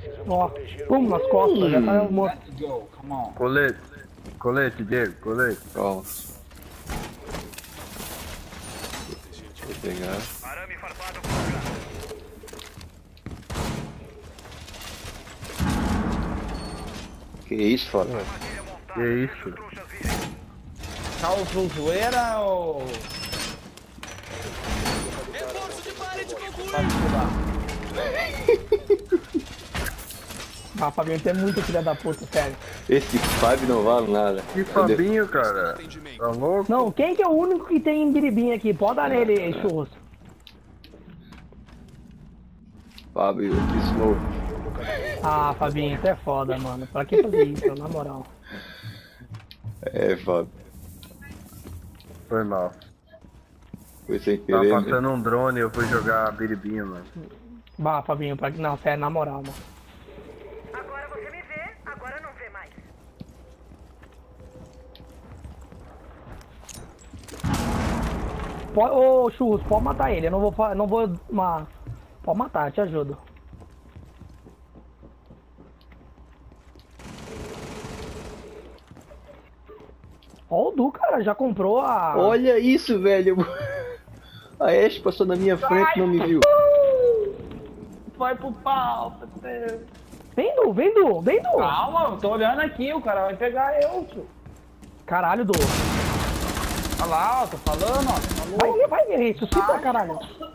Ó, pum, nas costas, já tá morto. Let's go, come on. Colete. Colete, Diego, colete. Calma. Vou pegar. Arame farpado colocado. Que isso, foda? Armadilha montada. Que isso? Trouxas virem. Calço zoeira ou... Reforço de parede concluído. Pode tirar. Ah, Fabinho, tem muito filha da puta, sério. Esse Fábio não vale nada. Que Fabinho, cara? Tá louco? Não, quem que é o único que tem biribinha aqui? Pode dar nele, churros. Fábio, Smoke. Ah, Fabinho, isso é foda, mano. Pra que fazer isso, na moral? É, Fábio. Foi mal. Foi sem Tava querer. passando um drone e eu fui jogar biribinho, mano. Bah, Fabinho, pra que... Não, sério, na moral, mano. Agora você me vê, agora não vê mais. Ô, churros, pode matar ele. Eu não vou... Pode matar, eu te ajudo. Ó o Du, cara, já comprou a... Olha isso, velho. A Ash passou na minha frente e não me viu. Vai pro pau, parceiro. Vem, Du, vem, Du, vem, Du. Calma, eu tô olhando aqui, o cara vai pegar eu, tio. Caralho, Du. Olha lá, ó, tô falando, ó. Tá louco. Vai, ressuscita, caralho.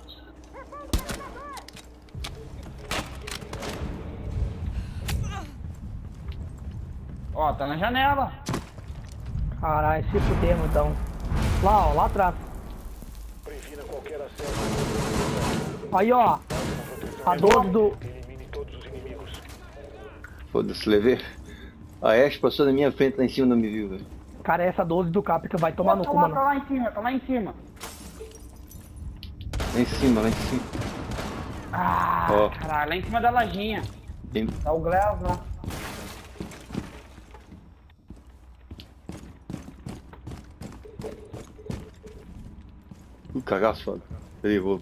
Ó, tá na janela. Caralho, se fudemos, então. Lá, ó, lá atrás. Previna qualquer acesso. Aí, ó. A 12 do... Elimine todos os inimigos. Foda-se, levei. A Ash passou na minha frente lá em cima e não me viu, velho. Cara, essa 12 do Capca vai tomar no Tá cu, lá, mano. tá lá em cima, tá lá em cima. Lá em cima, lá em cima. Ah, Ó. caralho, lá em cima da lajinha. Tem- Tá o Glass lá. Cagaço, foda. Peraí, vou.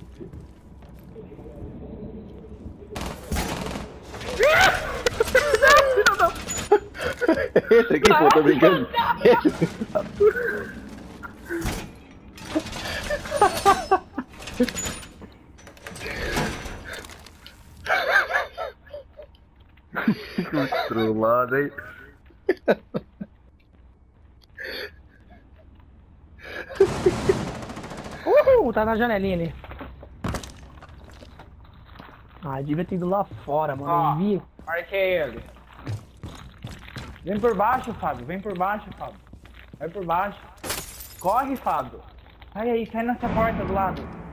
Entra aqui, pô, tô brincando. Trollado, hein? Tá na janelinha ali. Ah, devia ter ido lá fora, mano. Ó, Eu vi. marquei ele. Vem por baixo, Fábio. Vem por baixo, Fábio. Vai por baixo. Corre, Fábio. Sai aí, sai nessa porta do lado.